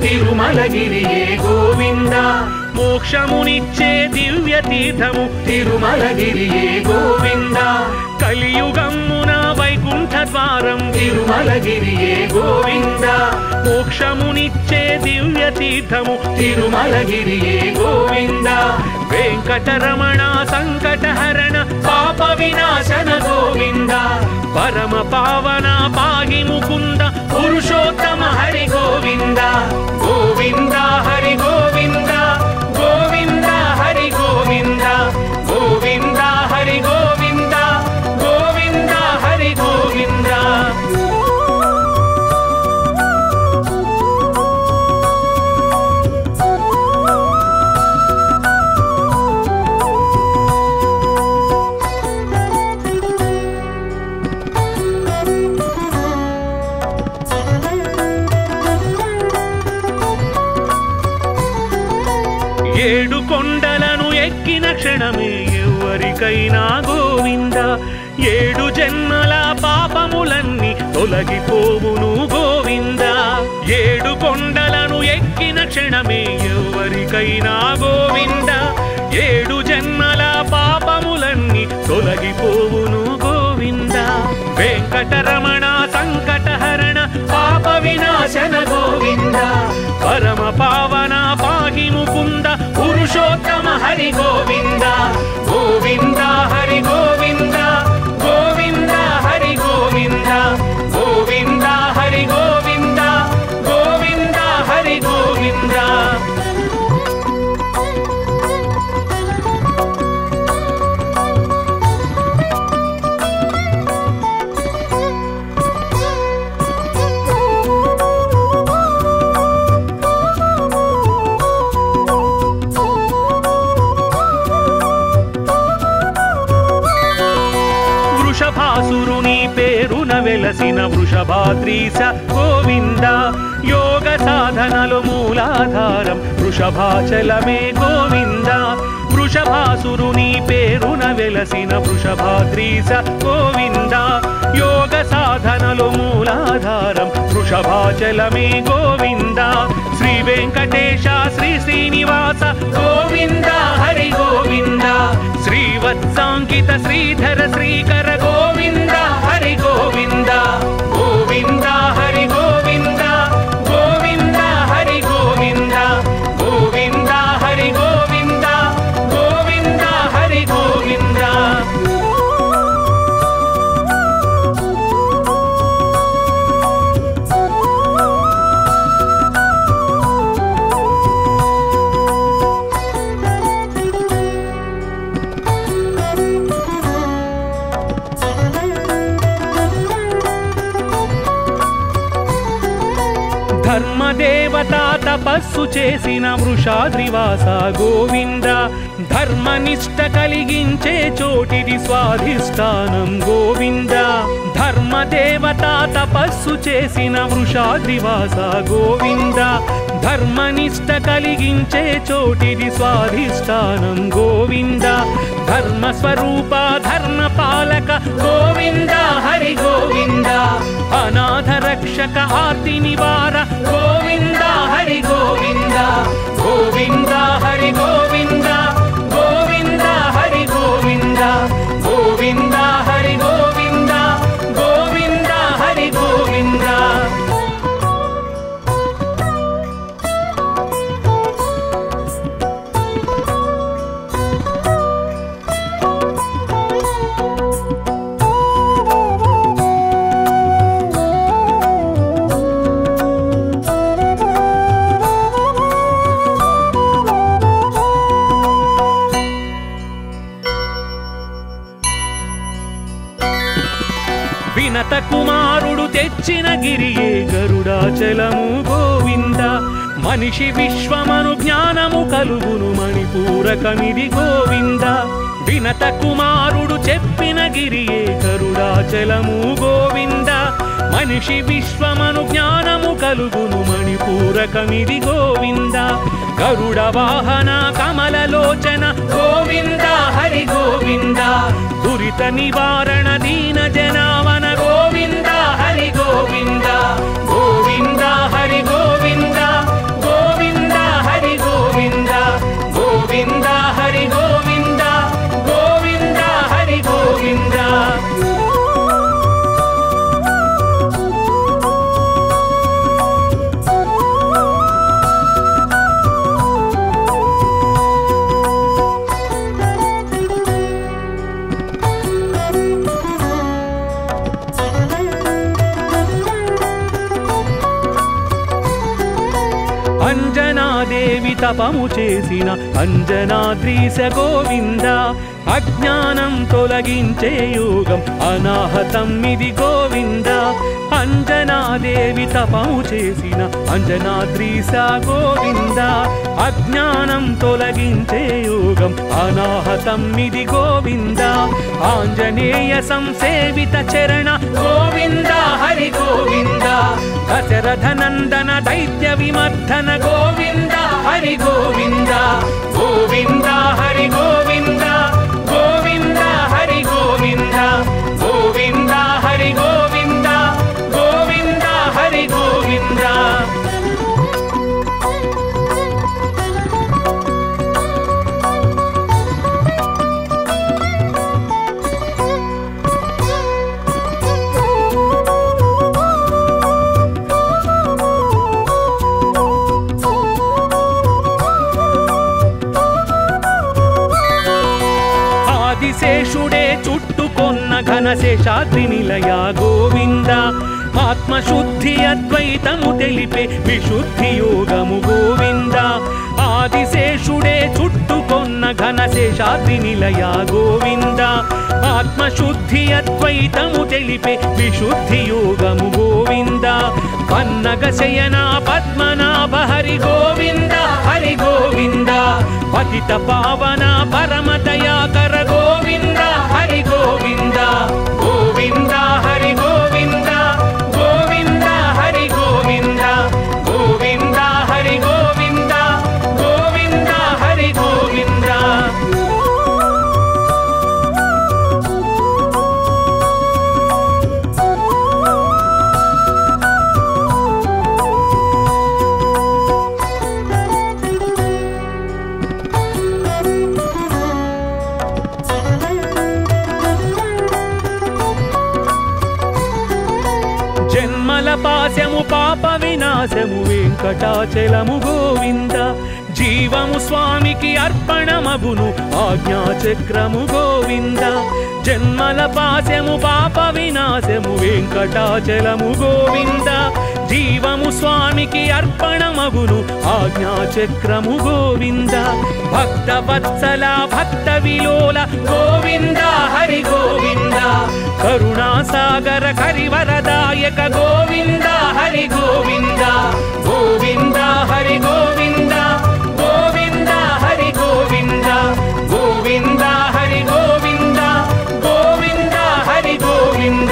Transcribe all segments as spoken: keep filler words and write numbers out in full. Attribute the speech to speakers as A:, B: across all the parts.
A: తిరుమలగిరియే గోవింద
B: మోక్షమునిచ్చే దివ్య తీర్థము
A: తిరుమలగిరియే గోవింద
B: కలియుగమ్మున వైకుంఠ ద్వారం
A: తిరుమలగిరియే గోవింద
B: మోక్షమునిచ్చే దివ్య తీర్థము
A: తిరుమలగిరియే గోవింద
B: వెంకటరమణ సంకటహరణ
A: పాప వినాశన గోవింద
B: పరమ పావన పాగి ముకుంద
A: పురుషోత్తమ హరి గోవింద గోవింద హరి గోవింద గోవింద హరి గోవింద గోవింద హరి గోవింద గోవింద హరి గోవింద
B: ఏడు కొండలను ఎక్కిన క్షణమే ఎవరికైనా గోవింద ఏడు జన్మల పాపములన్నీ తొలగిపోవును గోవింద ఏడు కొండలను ఎక్కిన క్షణమే ఎవరికైనా గోవింద ఏడు జన్మల పాపములన్నీ తొలగిపోవును గోవింద వెంకటరమణ సంకటహరణ
A: పాప వినాశన గోవింద
B: పరమ పావన పాగి ముకుంద
A: పురుషోత్తమ హరి గోవింద గోవింద హరి గోవింద గోవింద హరి గోవింద గోవింద హరి గోవింద గోవింద హరి గోవింద
B: వృషభాసురుని పేరున వెలసిన వృషభాద్రీశ గోవింద యోగ సాధనలు మూలాధారం వృషభాచలమే గోవింద వృషభాసురుని పేరున వెలసిన వృషభాద్రీశ గోవింద యోగ సాధనలు మూలాధారం వృషభాచలమే గోవింద శ్రీ వెంకటేశ శ్రీ శ్రీనివాస
A: గోవింద హరి గోవింద
B: శ్రీవత్సాంకిత శ్రీధర శ్రీకర
A: గోవింద హరి గోవింద గోవింద హరి గోవింద గోవింద హరి గోవింద గోవింద హరి గోవింద గోవింద హరి గోవింద
B: ధర్మదేవత తపస్సు చేసిన వృషాద్రివాస గోవింద ధర్మనిష్ట కలిగించే చోటిది స్వాధిష్టానం గోవింద ధర్మదేవత తపస్సు చేసిన వృషాద్రివాస గోవింద ధర్మనిష్ట కలిగించే చోటిది స్వాధిష్టానం గోవింద ధర్మస్వరూప ధర్మపాలక
A: గోవింద హరి గోవింద
B: అనాథ రక్షక ఆర్తి నివార
A: గోవింద హరి గోవింద గోవింద హరి గోవింద గోవింద హరి గోవింద గోవింద హరి గోవింద గోవింద హరి గోవింద
B: వినత కుమారుడు తెచ్చిన గిరియే గరుడాచలము గోవింద మనిషి విశ్వమను జ్ఞానము కలుగును మణిపూరకమిది గోవింద వినత కుమారుడు చెప్పిన గిరియే గరుడాచలము గోవింద మనిషి విశ్వమను జ్ఞానము కలుగును మణిపూరకమిది గోవింద గరుడ వాహన కమలలోచన
A: గోవింద హరి గోవింద
B: దురిత నివారణ దీన జనావన
A: గోవింద హరి గోవింద గోవింద హరి గోవింద
B: అంజనాదేవి తపము చేసిన అంజనాద్రీశ గోవింద అజ్ఞానం తొలగించే యోగం అనాహతం ఇది గోవింద అంజనాదేవి తపము చేసిన అంజనాద్రీశ గోవింద అజ్ఞానం తొలగించే యోగం అనాహతం ఇది గోవింద ఆంజనేయ సంసేవిత చరణ
A: గోవింద హరి గోవింద
B: దశరథ నందన దైత్య విమర్ధన
A: గోవింద హరి గోవింద గోవింద హరి గోవింద గోవింద హరి గోవింద గోవింద హరి గోవింద గోవింద హరి గోవింద
B: శేషుడే చుట్టుకొన్న ఘనశేషాద్రి నిలయ గోవింద ఆత్మశుద్ధి అద్వైతము తెలిపే విశుద్ధి యోగము గోవింద ఆదిశేషుడే చుట్టుకొన్న ఘనశేషాద్రి నిలయ గోవింద ఆత్మశుద్ధి అద్వైతము తెలిపే విశుద్ధి యోగము గోవింద పన్నగ శయన పద్మనాభ హరి గోవింద
A: హరి గోవింద
B: పతిత పావన పరమ దయాకర
A: గోవింద హరి గోవింద గోవింద హరి గోవింద గోవింద హరి గోవింద గోవింద హరి గోవింద గోవింద హరి గోవింద
B: జన్మల పాశము పాప వినాశము వెంకటాచలము గోవింద జీవము స్వామికి అర్పణమగును ఆజ్ఞాచక్రము గోవింద జన్మల పాశము పాప వినాశము వెంకటాచలము గోవింద జీవము స్వామికి అర్పణమగును ఆజ్ఞాచక్రము గోవింద భక్త వత్సల భక్త విలోల
A: గోవింద హరి గోవింద
B: కరుణాసాగర కరివరదాయక
A: గోవింద హరి గోవింద గోవింద హరి గోవింద గోవింద హరి గోవింద గోవింద హరి గోవింద గోవింద హరి గోవింద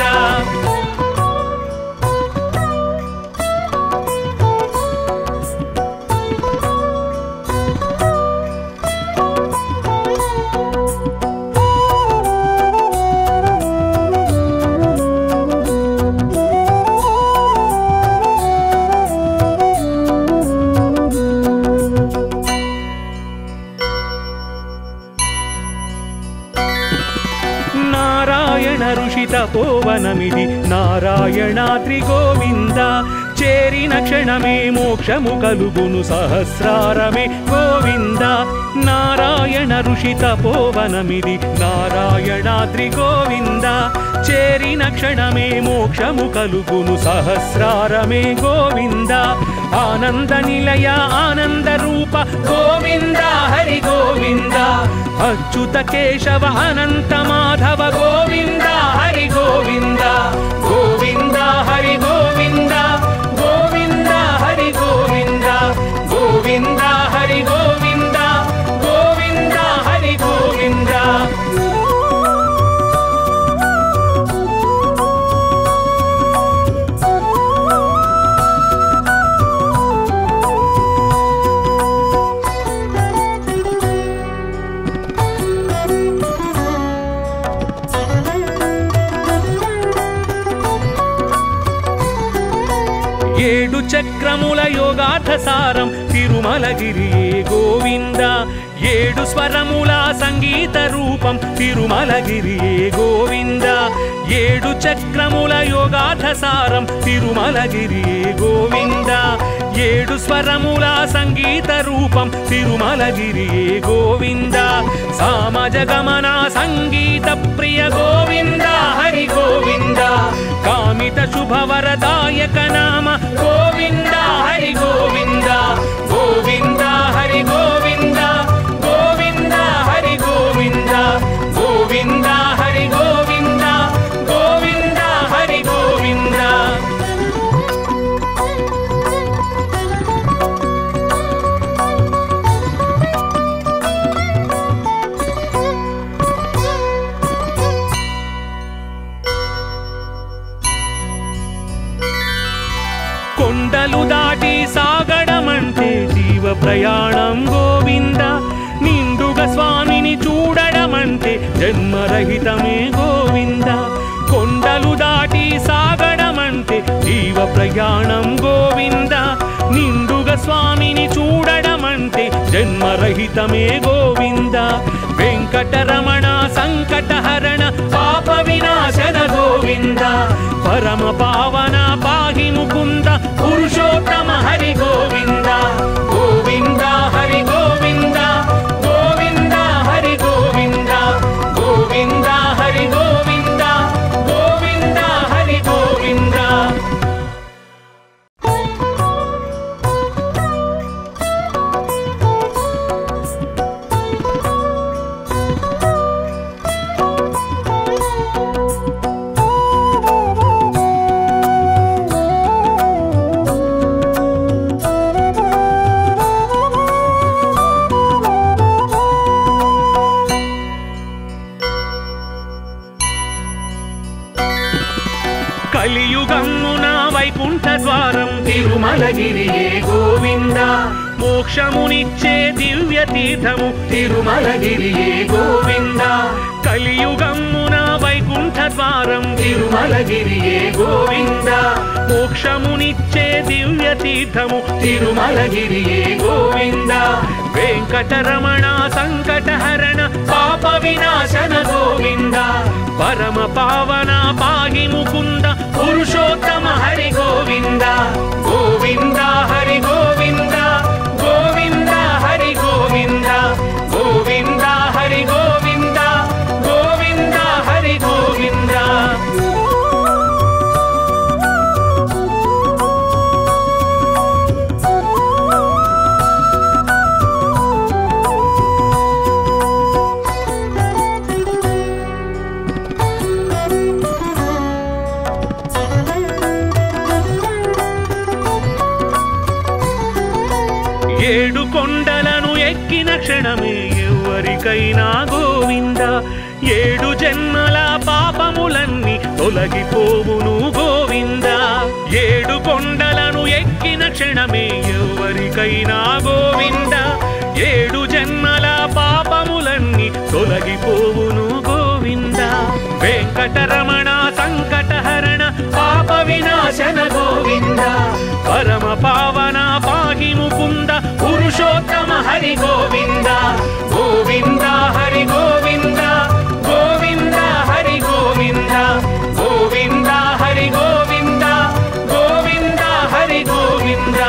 B: తపోవనమిది నారాయణాద్రి గోవింద చేరిన క్షణమే మోక్షము కలుగును సహస్రారమే గోవింద నారాయణ ఋషి తపోవనమిది నారాయణాద్రి గోవింద చేరిన క్షణమే మోక్షము కలుగును సహస్రారమే గోవింద ఆనంద నిలయ ఆనంద రూప
A: గోవింద హరి గోవింద
B: అచ్యుత కేశవ అనంత మాధవ
A: గోవింద హరి గోవింద గోవింద హరి గోవింద గోవింద హరి గోవింద గోవింద హరి గోవింద గోవింద హరి గోవింద
B: ఏడు చక్రముల యోగార్థ సారం తిరుమలగిరి గోవింద ఏడు స్వరముల సంగీత రూపం తిరుమలగిరి గోవింద ఏడు చక్రముల యోగార్థ సారం తిరుమలగిరి గోవింద ఏడు స్వరముల సంగీత రూపం తిరుమలగిరి గోవింద సామజ గమన సంగీత ప్రియ గోవింద
A: హరి గోవింద
B: కామిత శుభవరదాయక నామ
A: గోవింద హరి గోవింద
B: ప్రయాణం గోవింద నిండుగా స్వామిని చూడడమంటే జన్మరహితమే గోవింద కొండలు దాటి సాగడమంటే జీవ ప్రయాణం గోవింద నిండుగా స్వామిని చూడడమంటే జన్మరహితమే గోవింద వెంకటరమణ సంకటహరణ పాప వినాశన గోవింద పరమ పావన పాహి ముకుంద పురుషోత్తమ హరి గోవింద గోవింద హరి గోవింద గోవింద హరి గోవింద గోవింద హరి గోవింద గోవింద హరి గోవింద కలియుగమున వైకుంఠ ద్వారం తిరుమలగిరియే గోవింద మోక్షమునిచ్చే దివ్య తీర్థము తిరుమలగిరియే గోవింద కలియుగమున వైకుంఠ ద్వారం తిరుమలగిరియే గోవింద మోక్షమునిచ్చే దివ్య తీర్థము తిరుమలగిరియే గోవింద వెంకటరమణ సంకటహరణ పాప వినాశన గోవింద పరమ పావన పాహి ముకుంద పురుషోత్తమ హరి గోవింద గోవింద హరి గోవింద గోవింద హరి గోవింద గోవింద హరి గోవింద గోవింద హరి గోవింద ఏడు కొండలను ఎక్కిన క్షణమే ఎవరికైనా గోవింద ఏడు జన్మల పాపములన్నీ తొలగిపోవును గోవింద ఏడు కొండలను ఎక్కిన క్షణమే ఎవరికైనా గోవింద ఏడు జన్మల పాపములన్నీ తొలగిపోవును గోవింద వెంకటరమణ సంకటహరణ పాప వినాశన గోవింద పరమ పావన పాహి ముకుంద పురుషోత్తమ హరి గోవింద గోవింద హరి గోవింద గోవింద హరి గోవింద గోవింద హరి గోవింద గోవింద హరి గోవింద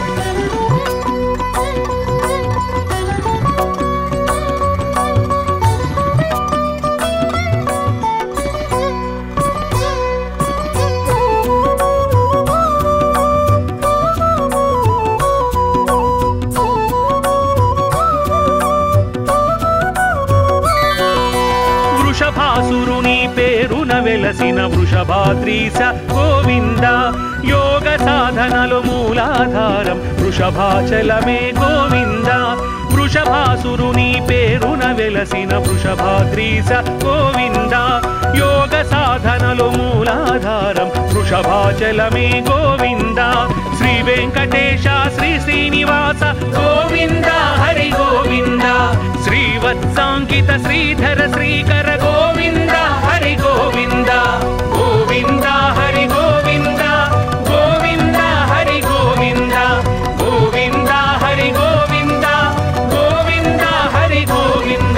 B: వృషభాసురుని పేరున వెలసిన వృషభాద్రీశ గోవింద యోగ సాధనలు మూలాధారం వృషభాచలమే గోవింద వృషభాసురుని పేరున వెలసిన వృషభాద్రీశ గోవింద యోగ సాధనలు మూలాధారం వృషభాచలమే గోవింద శ్రీ వెంకటేశ శ్రీ శ్రీనివాస గోవింద హరి గోవింద శ్రీవత్సాంకిత శ్రీధర శ్రీకర గోవింద హరి గోవింద గోవింద హరి గోవింద గోవింద హరి గోవింద గోవింద హరి గోవింద గోవింద హరి గోవింద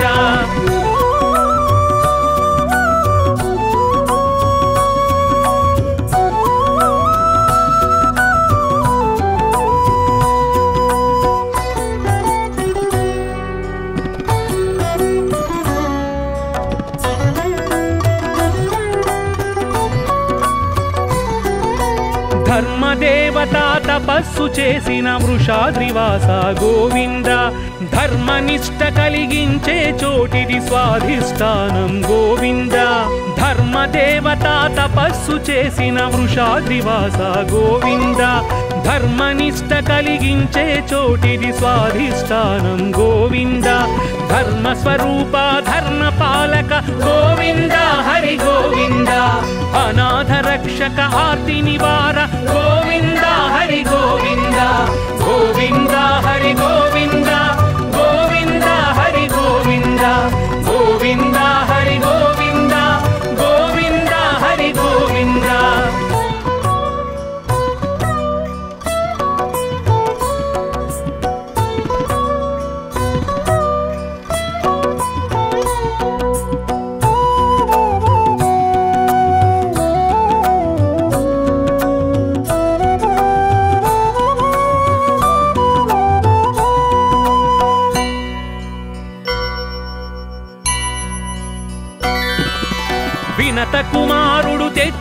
B: ధర్మదేవత తపస్సు చేసిన వృషాద్రివాస గోవింద ధర్మనిష్ట కలిగించే చోటిది స్వాధిష్టానం గోవింద ధర్మదేవత తపస్సు చేసిన వృషాద్రివాస గోవింద ధర్మనిష్ట కలిగించే చోటిది స్వాధిష్టానం గోవింద ధర్మస్వరూప ధర్మపాలక గోవింద హరి గోవింద అనాథ రక్షక ఆర్తి నివార గోవింద హరి గోవింద గోవింద హరి గోవింద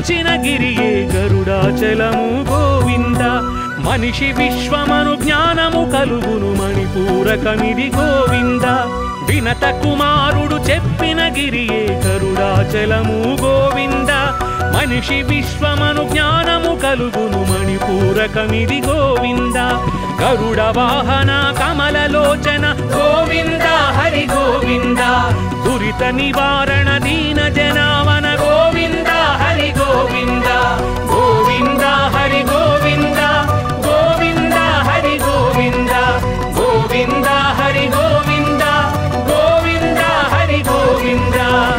B: మెచ్చిన గిరియే గరుడాచలము గోవింద మనిషి విశ్వమను జ్ఞానము కలుగును మణిపూరకమిది గోవింద వినత కుమారుడు చెప్పిన గిరియే గరుడాచలము గోవింద మనిషి విశ్వమను జ్ఞానము కలుగును మణిపూరకమిది గోవింద గరుడ వాహన కమలలోచన గోవింద హరి గోవింద దురిత నివారణ దీన జనావన గోవింద హరి గోవింద గోవింద హరి గోవింద గోవింద హరి గోవింద గోవింద హరి గోవింద గోవింద హరి గోవింద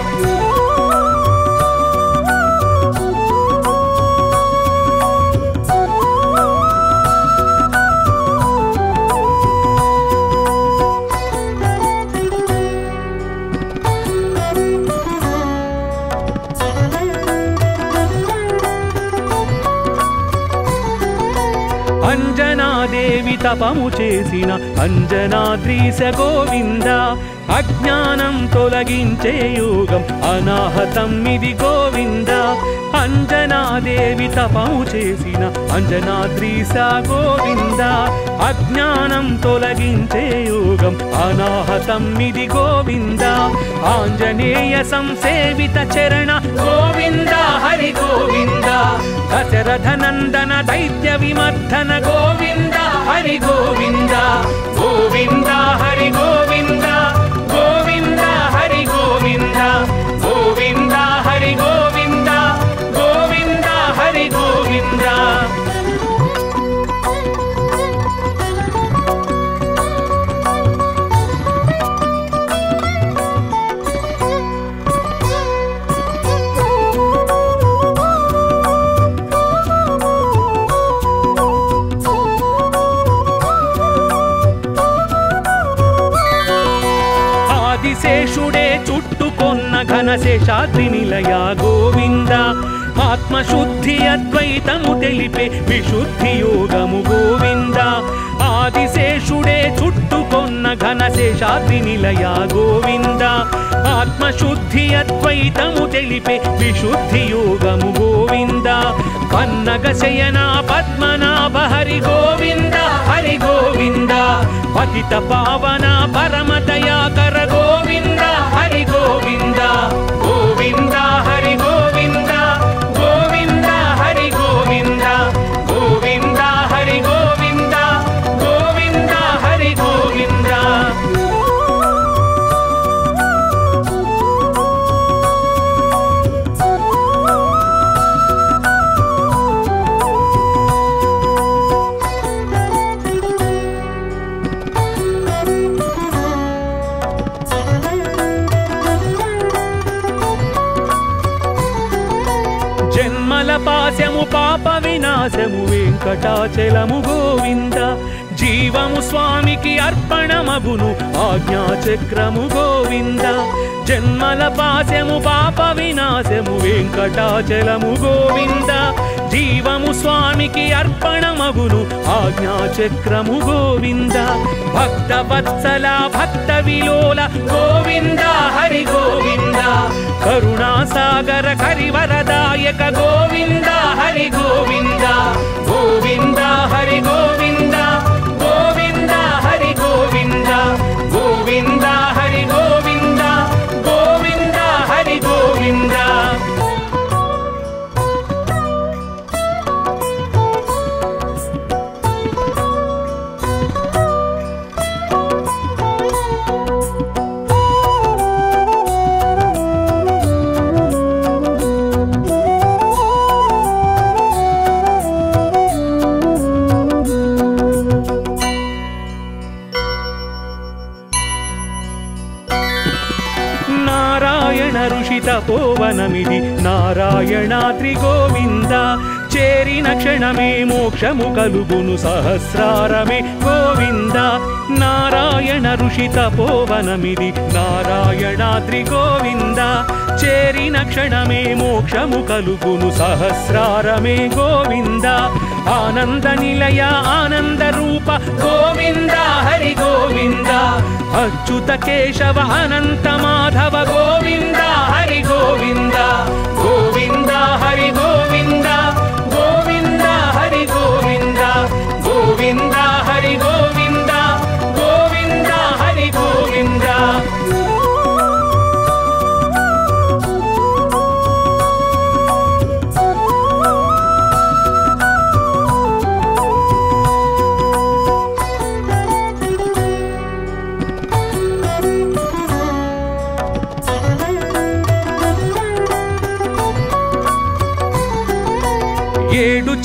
B: అంజనాదేవి తపము చేసిన అంజనాద్రీశ గోవింద అజ్ఞానం తొలగించే యోగం అనాహతం ఇది గోవింద అంజనాదేవి తపము చేసిన అంజనాద్రీశ గోవింద అజ్ఞానం తొలగించే యోగం అనాహతం ఇది గోవింద ఆంజనేయ సంసేవిత చరణ గోవింద హరి గోవింద దశరథ నందన దైత్య విమర్ధన గోవింద హరి గోవింద గోవింద హరి గోవింద గోవింద హరి గోవింద గోవింద హరి గోవింద గోవింద హరి గోవింద శేషుడే చుట్టుకొన్న ఘనశేషాద్రి నిలయ గోవింద ఆత్మశుద్ధి అద్వైతము తెలిపే విశుద్ధి యోగము గోవింద ఆదిశేషుడే చుట్టుకొన్న ఘనశేషాద్రి నిలయ గోవింద ఆత్మశుద్ధి అద్వైతము తెలిపే విశుద్ధి యోగము గోవింద పన్నగ శయన పద్మనాభ హరి గోవింద హరి గోవింద పతిత పావన పరమ దయాకర గోవింద హరి గోవింద గోవింద హరి గోవింద గోవింద హరి గోవింద గోవింద హరి గోవింద గోవింద హరి గోవింద పాశము పాప వినాశము వెంకటాచలము గోవింద జీవము స్వామికి అర్పణమగును ఆజ్ఞాచక్రము గోవింద జన్మల పాశము పాప వినాశము వెంకటాచలము గోవింద జీవము స్వామికి అర్పణమగును ఆజ్ఞాచక్రము గోవింద భక్త వత్సల భక్త విలోల గోవింద హరి గోవింద కరుణాసాగర కరివరదాయక గోవింద హరి గోవింద గోవింద హరి గోవింద గోవింద హరి గోవింద గోవింద హరి గోవింద గోవింద హరి గోవింద తపోవనమిది నారాయణాద్రి గోవింద చేరిన క్షణమే మోక్షము కలుగును సహస్రారమే గోవింద నారాయణ ఋషి తపోవనమిది నారాయణాద్రి గోవింద చేరిన క్షణమే మోక్షము కలుగును సహస్రారమే గోవింద ఆనంద నిలయ ఆనంద రూప గోవింద హరి గోవింద అచ్యుత కేశవ అనంత మాధవ గోవింద హరి గోవింద గోవింద హరి గోవింద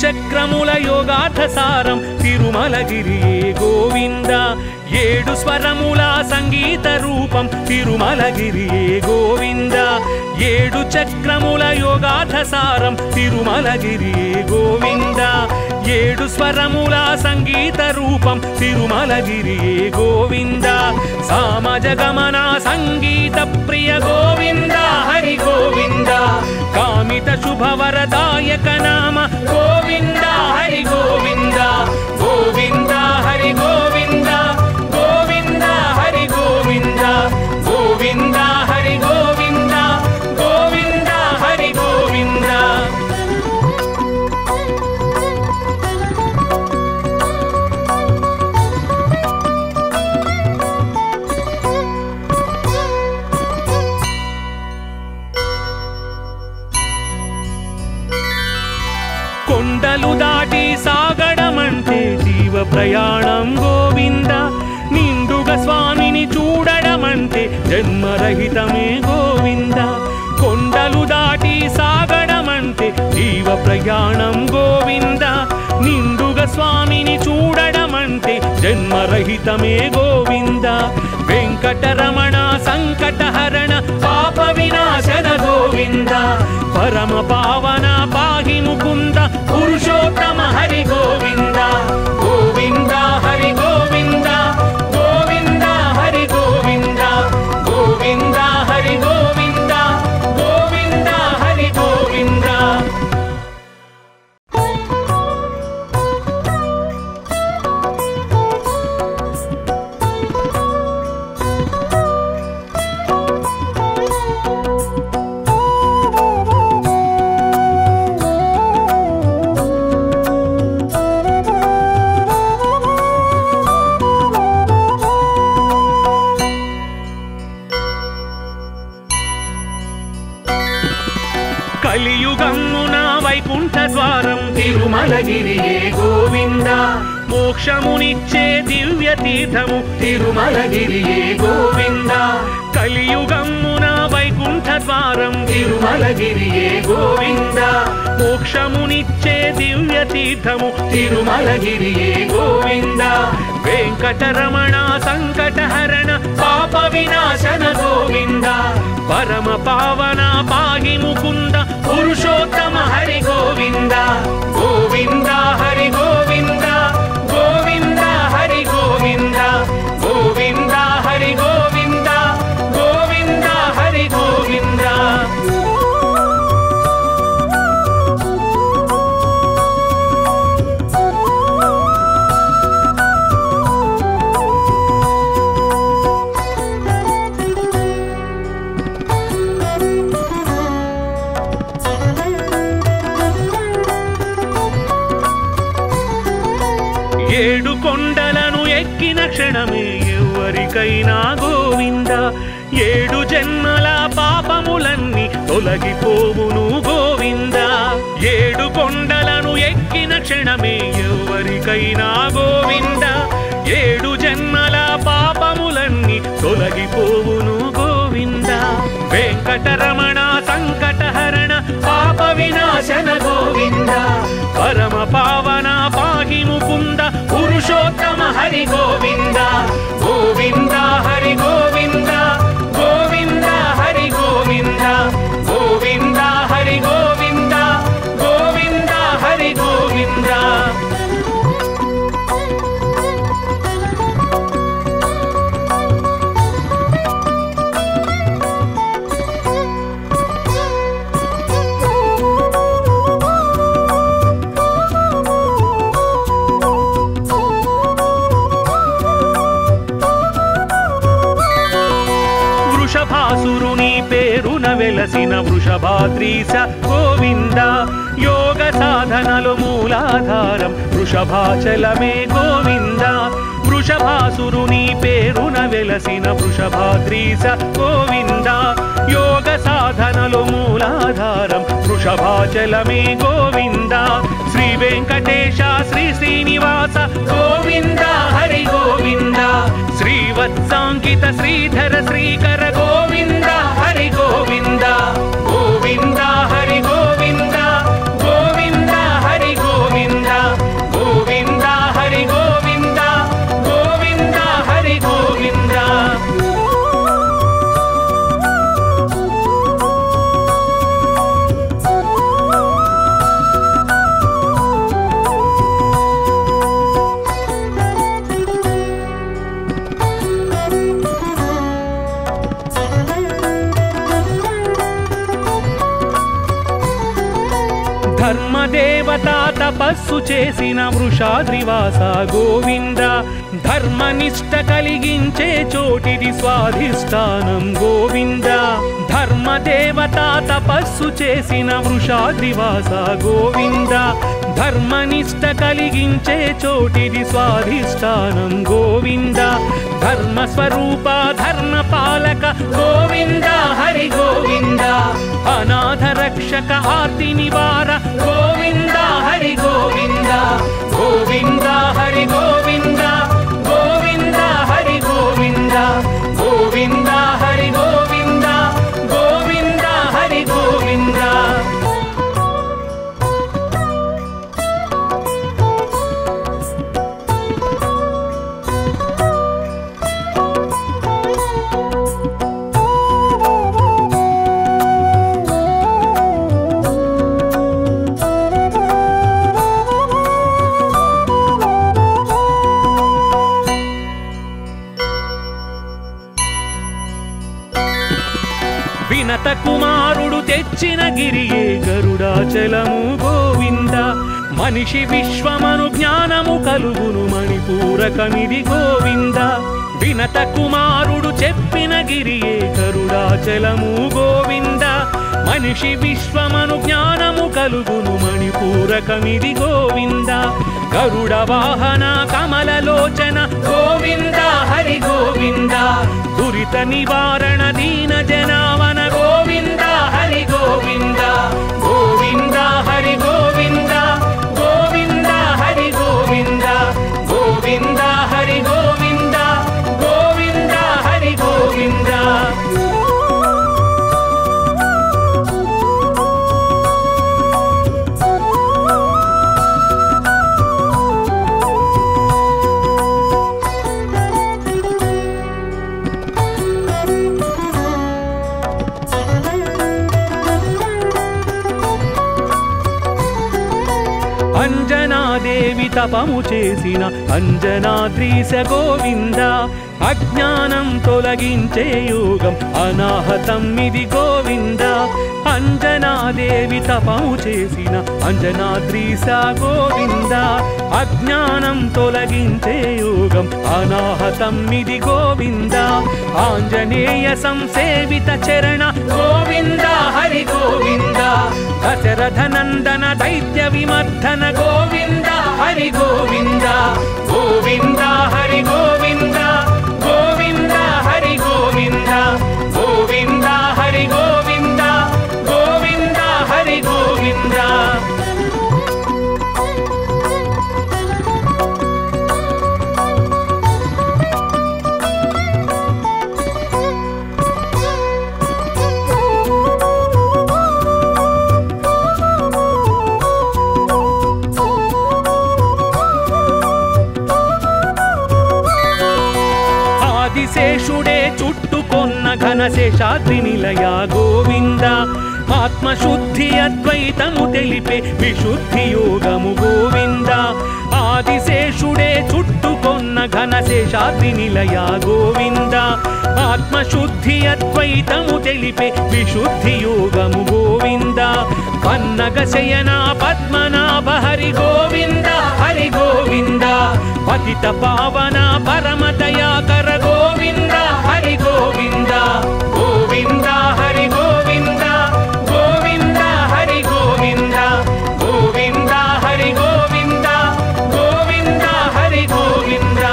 B: చక్రముల యోగార్థ సారం తిరుమలగిరియే గోవింద ఏడు స్వరముల సంగీత రూపం తిరుమలగిరియే గోవింద ఏడు చక్రముల యోగార్థ సారం తిరుమలగిరియే గోవింద ఏడు స్వరముల సంగీత రూపం తిరుమలగిరియే గోవింద సామజగమన సంగీత ప్రియ గోవింద హరి గోవింద కామిత శుభవరదాయక నామ గోవింద హరి గోవింద గోవింద హరి గోవింద గోవింద హరి గోవింద గోవింద హరి గోవింద గోవింద హరి గోవింద కొండలు దాటి సాగడమంటే జీవ ప్రయాణం గోవింద నిండుగా స్వామిని చూడడమంటే జన్మరహితమే గోవింద కొండలు దాటి సాగడమంటే జీవ ప్రయాణం గోవింద నిండుగా స్వామిని చూడడమంటే జన్మరహితమే గోవింద వెంకటరమణ సంకటహరణ పాప వినాశన గోవింద పరమ పావన పాహి ముకుంద పురుషోత్తమ హరి గోవింద గోవింద హరి గోవింద గోవింద హరి గోవింద గోవింద హరి గోవింద గోవింద హరి గోవింద కలియుగమ్మున వైకుంఠ ద్వారం తిరుమలగిరియే గోవింద మోక్షమునిచ్చే దివ్య తీర్థము తిరుమలగిరియే గోవింద కలియుగమ్మున వైకుంఠ ద్వారం తిరుమలగిరియే గోవింద మోక్షమునిచ్చే దివ్య తీర్థము తిరుమలగిరియే గోవింద వెంకటరమణ సంకటహరణ పాప వినాశన గోవింద పరమ పావన పాహి ముకుంద పురుషోత్తమ హరి గోవింద గోవింద హరి గోవింద గోవింద హరి గోవింద గోవింద హరి గోవింద గోవింద హరి గోవింద ఏడు కొండలను ఎక్కిన క్షణమే ఎవరికైనా గోవింద ఏడు జన్మల పాపములన్నీ తొలగిపోవును గోవింద ఏడు కొండలను ఎక్కిన క్షణమే ఎవరికైనా గోవింద ఏడు జన్మల పాపములన్నీ తొలగిపోవును గోవింద వెంకటరమణ సంకటహరణ పాప వినాశన గోవింద పరమ పావన పాహి ముకుంద పురుషోత్తమ హరి గోవింద గోవింద హరి గోవింద గోవింద హరి గోవింద గోవింద హరి గోవింద గోవింద హరి గోవింద వృషభాసురుని పేరున వెలసిన వృషభాద్రీశ గోవింద యోగ సాధనలు మూలాధారం వృషభాచలమే గోవింద వృషభాసురుని పేరున వెలసిన వృషభాద్రీశ గోవింద యోగ సాధనలు మూలాధారం వృషభాచలమే గోవింద శ్రీ వెంకటేశ శ్రీ శ్రీనివాస గోవింద హరి గోవింద శ్రీవత్సాంకిత శ్రీధర శ్రీకర గోవింద హరి గోవింద గోవింద హరి గోవింద గోవింద హరి గోవింద దేవత తపస్సు చేసిన వృషాద్రివాస గోవింద ధర్మనిష్ట కలిగించే చోటిది స్వాధిష్టానం గోవింద ధర్మదేవత తపస్సు చేసిన వృషాద్రివాస గోవింద ధర్మనిష్ట కలిగించే చోటిది స్వాధిష్టానం గోవింద ధర్మస్వరూప ధర్మ పాలక గోవింద హరి గోవింద అనాథ రక్షక ఆర్తి నివార గోవింద హరి గోవింద గోవింద హరి గోవింద గోవింద హరి గోవింద గోవింద హరి గోవింద గోవింద హరి గోవింద వినత కుమారుడు తెచ్చిన గిరియే గరుడాచలము గోవింద మనిషి విశ్వమను జ్ఞానము కలుగును మణిపూరకమిది గోవింద వినత కుమారుడు చెప్పిన గిరియే గరుడాచలము గోవింద మనిషి విశ్వమను జ్ఞానము కలుగును మణిపూరకమిది గోవింద గరుడ వాహన కమలలోచన గోవింద హరి గోవింద దురిత నివారణ దీన జనావన గోవింద హరి గోవింద గోవింద హరి గోవింద గోవింద హరి గోవింద గోవింద హరి గోవింద గోవింద హరి గోవింద అంజనాదేవి తపము చేసిన అంజనాద్రీశ గోవింద అజ్ఞానం తొలగించే యోగం అనాహతం ఇది గోవింద అంజనాదేవి తపము చేసిన అంజనాద్రీశ గోవింద అజ్ఞానం తొలగించే యోగం అనాహతం ఇది గోవింద ఆంజనేయ సంసేవిత చరణ గోవింద హరి గోవింద దశరథ నందన దైత్య విమర్ధన గోవింద హరి గోవింద గోవింద హరి గోవింద గోవింద హరి గోవింద గోవింద హరి గోవింద గోవింద హరి గోవింద శేషుడే చుట్టుకొన్న ఘనశేషాద్రి నిలయ గోవింద ఆత్మశుద్ధి అద్వైతము తెలిపే విశుద్ధి యోగము గోవింద ఆదిశేషుడే చుట్టుకొన్న ఘనశేషాద్రి నిలయ గోవింద ఆత్మశుద్ధి అద్వైతము తెలిపే విశుద్ధి యోగము గోవింద పన్నగ శయన పద్మనాభ హరి గోవింద హరి గోవింద పతిత పావన పరమ దయాకర గోవింద హరి గోవింద గోవింద హరి గోవింద గోవింద హరి గోవింద గోవింద హరి గోవింద గోవింద హరి గోవింద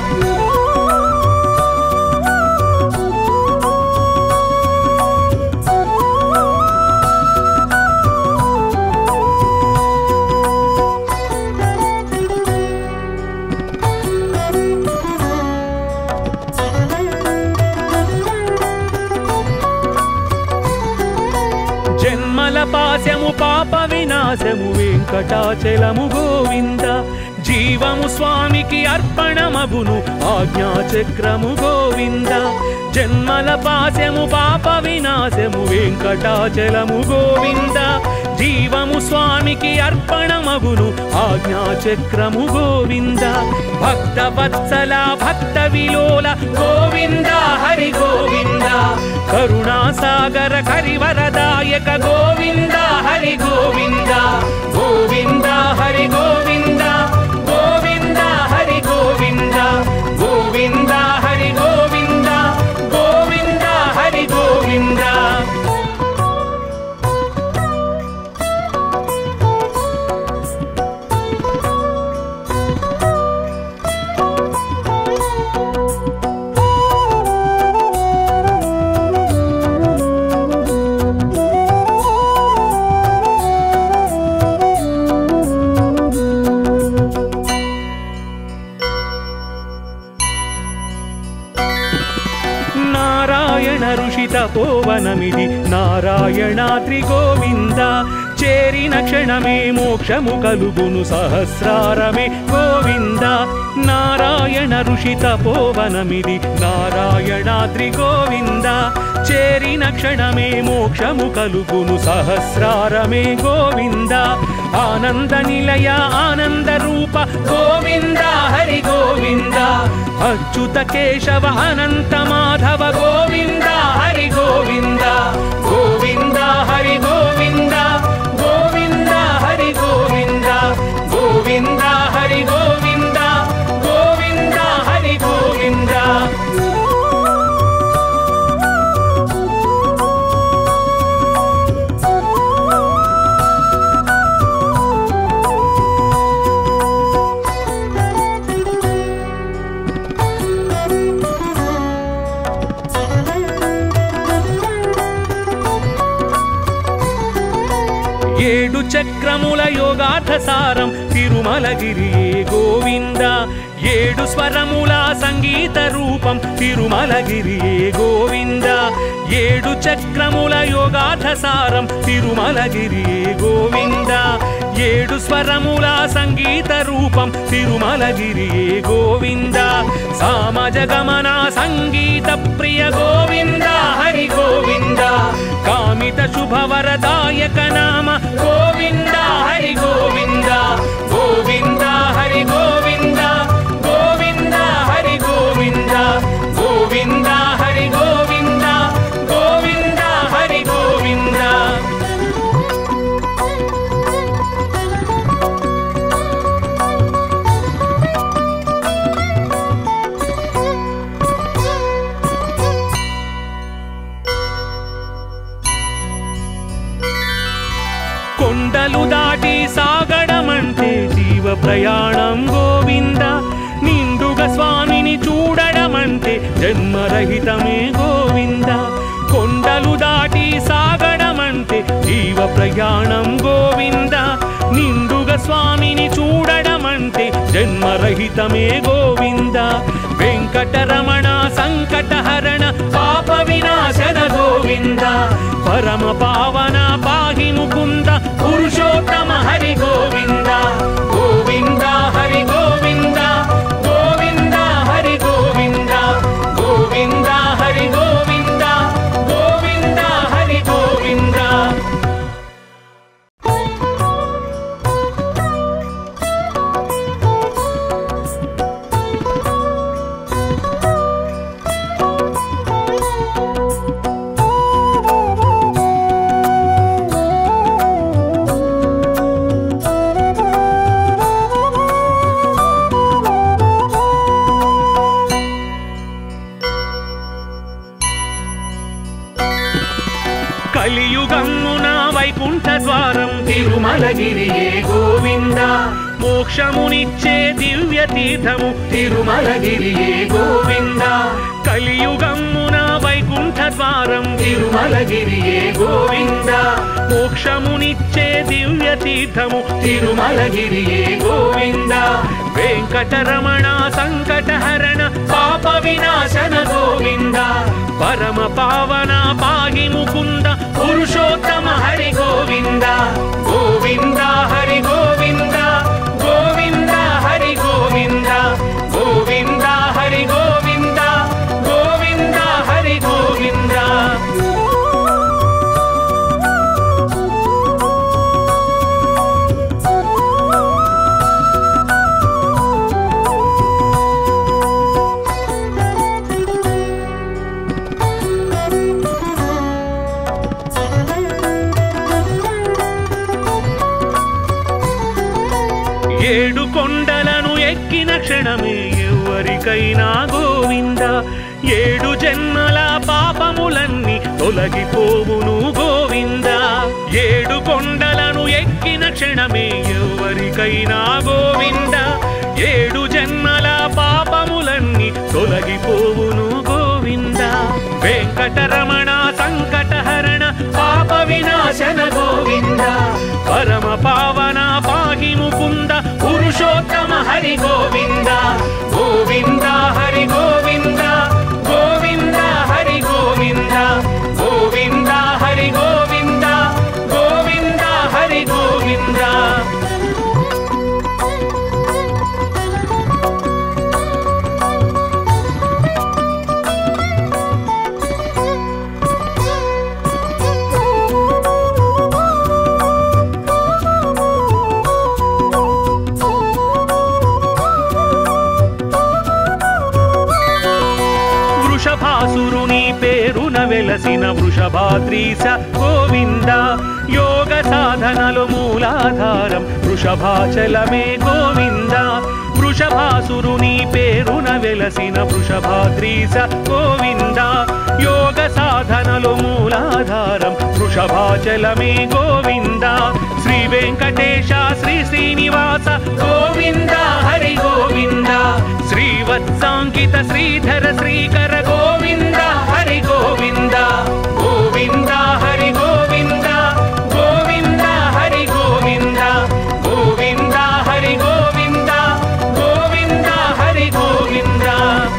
B: జన్మల పాశము పాప వినాశము వెంకటాచలము గోవింద జీవము స్వామికి అర్పణమగును ఆజ్ఞాచక్రము గోవింద జన్మల పాశము పాప వినాశము వెంకటాచలము గోవింద జీవము స్వామికి అర్పణమగును ఆజ్ఞాచక్రము గోవింద భక్త వత్సల భక్త విలోల గోవింద హరి గోవింద కరుణాసాగర హరివరదాయక గోవింద హరి గోవింద గోవింద నారాయణ ఋషి తపోవనమిది నారాయణాద్రి గోవింద చేరిన క్షణమే మోక్షము కలుగును సహస్రారమే గోవింద నారాయణ ఋషి తపోవనమిది నారాయణాద్రి గోవింద చేరిన క్షణమే మోక్షము కలుగును సహస్రారమే గోవింద ఆనంద నిలయ ఆనంద రూప గోవింద హరి గోవింద అచ్యుత కేశవ అనంత మాధవ గోవింద హరి గోవింద గోవింద హరి గోవింద గోవింద హరి గోవింద గోవింద హరి గోవింద గోవింద హరి గోవింద ఏడు చక్రముల యోగార్థ సారం తిరుమలగిరియే గోవింద ఏడు స్వరముల సంగీత రూపం తిరుమలగిరియే గోవింద ఏడు చక్రముల యోగార్థ సారం తిరుమలగిరియే గోవింద ఏడు స్వరముల సంగీత రూపం తిరుమలగిరియే గోవింద సామజ గమన సంగీత ప్రియ గోవింద హరి గోవింద కామిత శుభవరదాయక నామ గోవింద హరి గోవింద గోవింద హరి గోవింద గోవింద హరి గోవింద గోవింద హరి గోవింద గోవింద హరి గోవింద కొండలు దాటి సాగడమంటే జీవ ప్రయాణం గోవింద నిండుగా స్వామిని చూడడమంటే జన్మరహితమే గోవింద కొండలు దాటి సాగడమంటే జీవ ప్రయాణం గోవింద నిండుగా స్వామిని చూడడమంటే జన్మరహితమే గోవింద వెంకటరమణ సంకటహరణ పాప వినాశన గోవింద పరమ పావన పాహి ముకుంద పురుషోత్తమ హరి గోవింద గోవింద హరి గోవింద గోవింద హరి గోవింద గోవింద హరి గోవింద గోవింద హరి గోవింద కలియుగమున వైకుంఠ ద్వారం తిరుమలగిరియే గోవింద మోక్షమునిచ్చే దివ్య తీర్థము తిరుమలగిరియే గోవింద కలియుగమున వైకుంఠ ద్వారం తిరుమలగిరియే గోవింద మోక్షమునిచ్చే దివ్య తీర్థము తిరుమలగిరియే గోవింద వెంకటరమణ సంకటహరణ పాప వినాశన గోవింద పరమ పావన పాహి ముకుంద పురుషోత్తమ హరి గోవింద గోవింద హరి గోవింద గోవింద హరి గోవింద గోవింద హరి గోవింద గోవింద హరి గోవింద ఏడు కొండలను ఎక్కిన క్షణమే ఎవరికైనా గోవింద ఏడు జన్మల పాపములన్నీ తొలగిపోవును గోవింద ఏడు కొండలను ఎక్కిన క్షణమే ఎవరికైనా గోవింద ఏడు జన్మల పాపములన్నీ తొలగిపోవును గోవింద వెంకటరమణ సంకటహరణ పాప వినాశన గోవింద పరమ పావన పాహి ముకుంద పురుషోత్తమ హరి గోవింద గోవింద హరి గోవింద గోవింద హరి గోవింద వృషభాసురుని పేరున వెలసిన వృషభాద్రీశ గోవింద యోగ సాధనలు మూలాధారం వృషభాచలమే గోవింద వృషభాసురుని పేరున వెలసిన వృషభాద్రీశ గోవింద యోగ సాధనలు మూలాధారం వృషభాచలమే గోవింద శ్రీ వెంకటేశ శ్రీ శ్రీనివాస
A: గోవింద హరి గోవింద
B: శ్రీవత్సాంకిత శ్రీధర శ్రీకర
A: గోవింద హరి గోవింద గోవింద హరి గోవింద గోవింద హరి గోవింద గోవింద హరి గోవింద గోవింద హరి గోవింద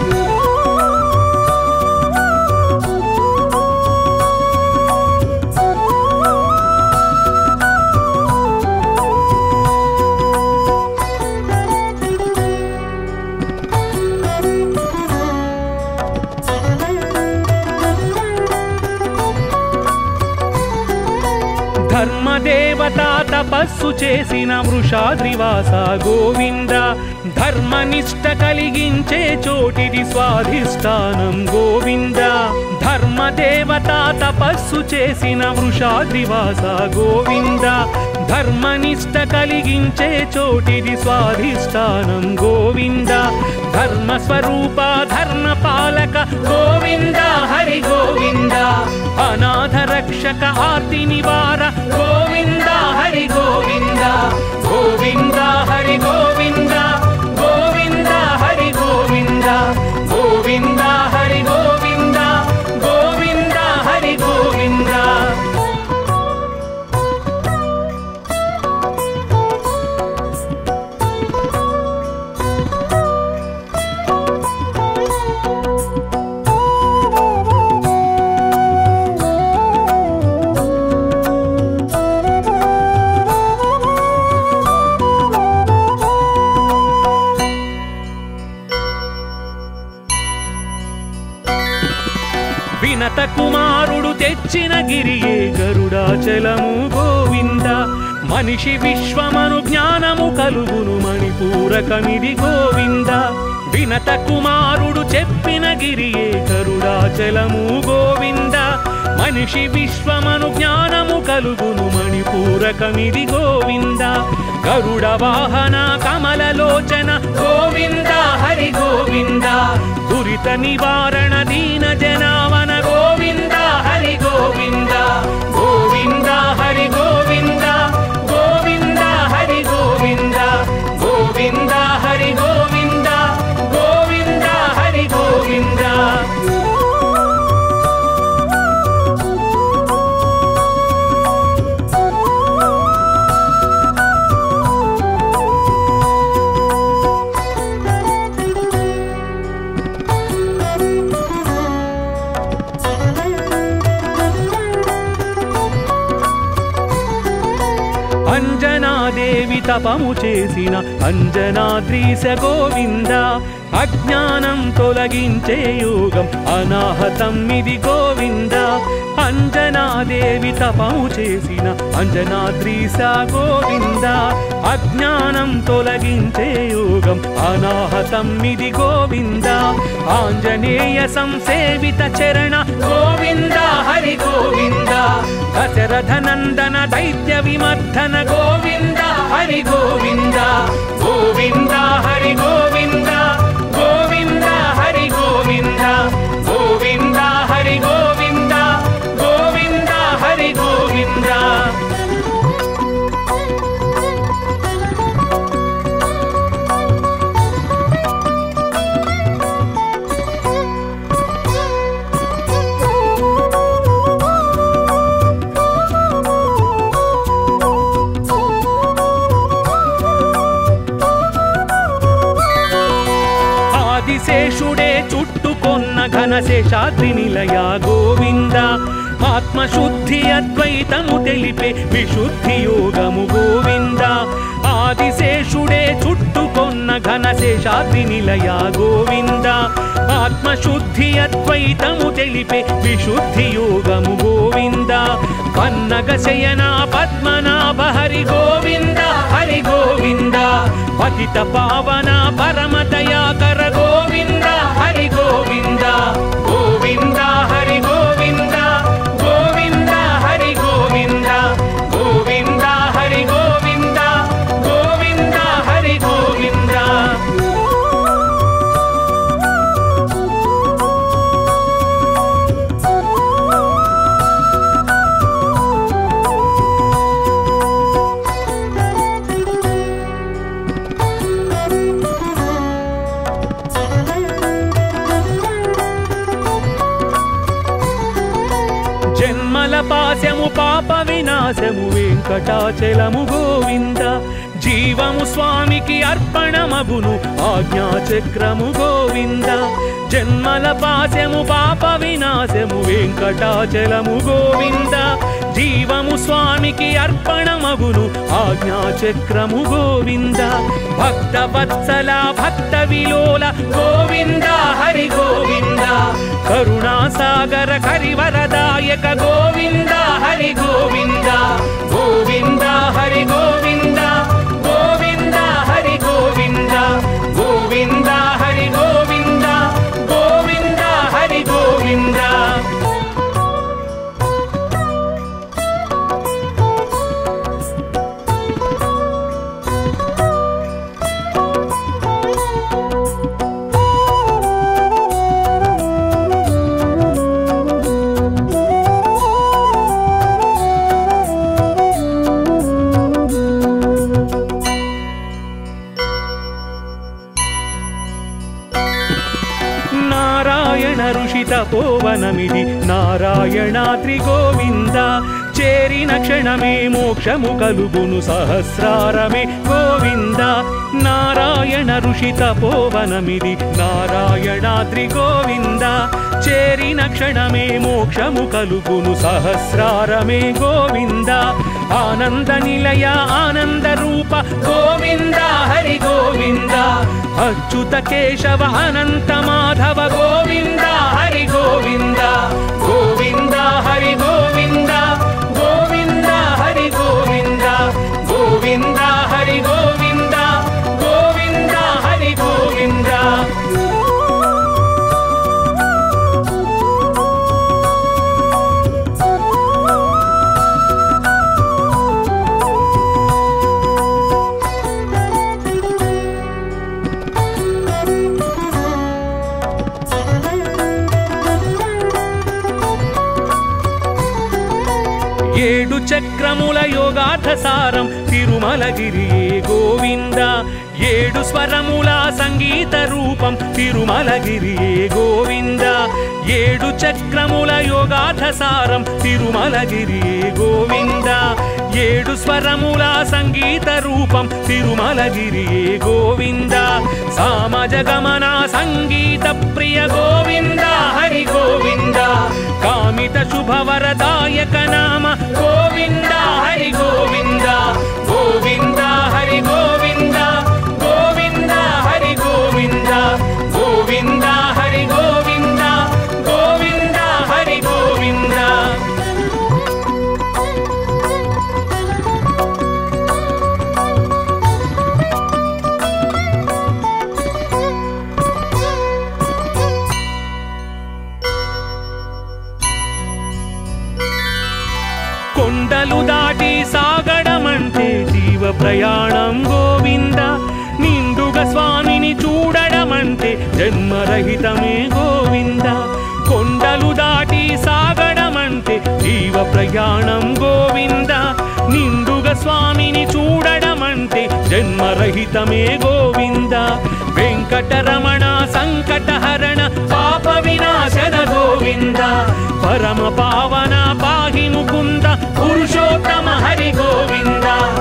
B: ధర్మదేవత తపస్సు చేసిన వృషాద్రివాస గోవింద ధర్మనిష్ట కలిగించే చోటిది స్వాధిష్టానం గోవింద ధర్మదేవత తపస్సు చేసిన వృషాద్రివాస గోవింద ధర్మనిష్ట కలిగించే చోటిది స్వాధిష్టానం గోవింద ధర్మస్వరూప ధర్మపాలక
A: గోవింద హరి గోవింద
B: అనాథ రక్షక ఆర్తి నివార
A: గోవింద హరి గోవింద గోవింద హరి గోవింద గోవింద హరి గోవింద గోవింద హరి గోవింద గోవింద హరి గోవింద
B: వినత కుమారుడు తెచ్చిన గిరియే గరుడాచలము గోవింద మనిషి విశ్వమను జ్ఞానము కలుగును మణిపూరకమిది గోవింద వినత కుమారుడు చెప్పిన గిరియే గరుడాచలము గోవింద మనిషి విశ్వమను జ్ఞానము కలుగును మణిపూరకమిది గోవింద గరుడ వాహన కమలలోచన
A: గోవింద హరి గోవింద
B: దురిత నివారణ దీన జనావన
A: గోవింద హరి గోవింద గోవింద హరి గోవింద గోవింద హరి గోవింద గోవింద హరి గోవింద గోవింద హరి గోవింద
B: అంజనాదేవి తపము చేసిన అంజనాద్రీశ గోవింద అజ్ఞానం తొలగించే యోగం అనాహతం ఇది గోవింద అంజనాదేవి తపము చేసిన అంజనాద్రీశ గోవింద అజ్ఞానం తొలగించే యోగం అనాహతం ఇది గోవింద ఆంజనేయ సంసేవిత చరణ
A: గోవింద హరి గోవింద
B: దశరథ నందన దైత్య విమర్ధన
A: గోవింద హరి గోవింద గోవింద హరి గోవింద గోవింద హరి గోవింద గోవింద హరి గోవింద గోవింద హరి గోవింద
B: శేషుడే చుట్టుకొన్న ఘనశేషాద్రి నిలయ గోవింద ఆత్మశుద్ధి అద్వైతము తెలిపే విశుద్ధి యోగము గోవింద ఆదిశేషుడే చుట్టుకొన్న ఘనశేషాద్రి నిలయ గోవింద ఆత్మశుద్ధి అద్వైతము తెలిపే విశుద్ధి యోగము గోవింద పన్నగ శయన పద్మనాభ హరి గోవింద హరి గోవింద పతిత పావన పరమ దయాకర గోవింద హరి గోవింద పాశము పాప వినాశము వెంకటాచలము గోవింద జీవము స్వామికి అర్పణమగును ఆజ్ఞాచక్రము గోవింద జన్మల పాశము పాప వినాశము వెంకటాచలము గోవింద జీవము స్వామికి అర్పణమగును ఆజ్ఞాచక్రము గోవింద భక్త వత్సల భక్త విలోల గోవింద హరి గోవింద కరుణాసాగర కరివరదాయక గోవింద హరి గోవింద గోవింద హరి గోవింద గోవింద హరి గోవింద గోవింద హరి గోవింద గోవింద హరి గోవింద తపోవనమిది నారాయణాద్రి గోవింద చేరిన క్షణమే మోక్షము కలుగును సహస్రారమే గోవింద నారాయణ ఋషి తపోవనమిది నారాయణాద్రి గోవింద చేరిన క్షణమే మోక్షము కలుగును సహస్రారమే గోవింద ఆనంద నిలయ ఆనంద రూప గోవింద హరి గోవింద అచ్యుత కేశవ అనంత మాధవ గోవింద హరి గోవింద గోవింద హరి గోవింద గోవింద హరి గోవింద గోవింద హరి గోవింద గోవింద హరి గోవింద ఏడు చక్రముల యోగార్థసారం తిరుమలగిరియే గోవింద ఏడు స్వరముల సంగీత రూపం తిరుమలగిరియే గోవింద ఏడు చక్రముల యోగార్థసారం తిరుమలగిరియే గోవింద ఏడు స్వరముల సంగీత రూపం తిరుమలగిరియే గోవింద సామజ గమన సంగీత ప్రియ గోవింద హరి గోవింద కామిత శుభవరదాయక నామ గోవింద హరి గోవింద గోవింద హరి గోవింద గోవింద హరి గోవింద గోవింద హరి గోవింద గోవింద హరి గోవింద కొండలు దాటి సాగడమంటే జీవ ప్రయాణం గోవింద నిండుగా స్వామిని చూడడమంటే జన్మరహితమే గోవింద కొండలు దాటి సాగడమంటే జీవ ప్రయాణం గోవింద నిండుగా స్వామిని చూడడమంటే జన్మరహితమే గోవింద వెంకటరమణ సంకటహరణ పాప వినాశన గోవింద పరమ పావన పాహి ముకుంద పురుషోత్తమ హరి గోవింద